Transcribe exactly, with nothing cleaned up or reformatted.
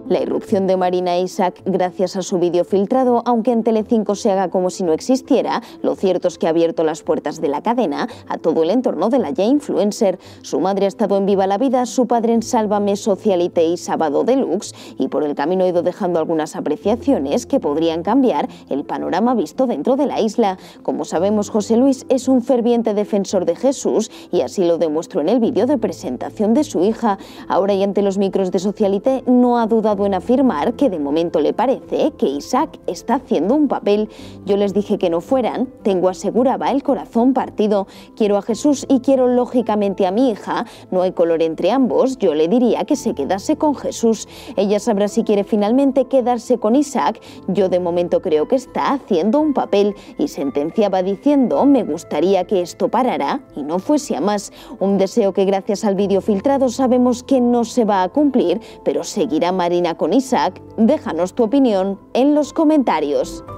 La irrupción de Marina e Isaac gracias a su vídeo filtrado, aunque en Telecinco se haga como si no existiera, lo cierto es que ha abierto las puertas de la cadena a todo el entorno de la ya influencer. Su madre ha estado en Viva la Vida, su padre en Sálvame, Socialite y Sábado Deluxe, y por el camino ha ido dejando algunas apreciaciones que podrían cambiar el panorama visto dentro de la isla. Como sabemos, José Luis es un ferviente defensor de Jesús y así lo demostró en el vídeo de presentación de su hija. Ahora, y ante los micros de Socialite, no ha dudado en afirmar que de momento le parece que Isaac está haciendo un papel. Yo les dije que no fueran, tengo, aseguraba, el corazón partido. Quiero a Jesús y quiero lógicamente a mi hija. No hay color entre ambos, yo le diría que se quedase con Jesús. Ella sabrá si quiere finalmente quedarse con Isaac. Yo de momento creo que está haciendo un papel, y sentenciaba diciendo: me gustaría que esto parara y no fuese a más. Un deseo que gracias al vídeo filtrado sabemos que no se va a cumplir, pero seguirá Marina con Isaac. Déjanos tu opinión en los comentarios.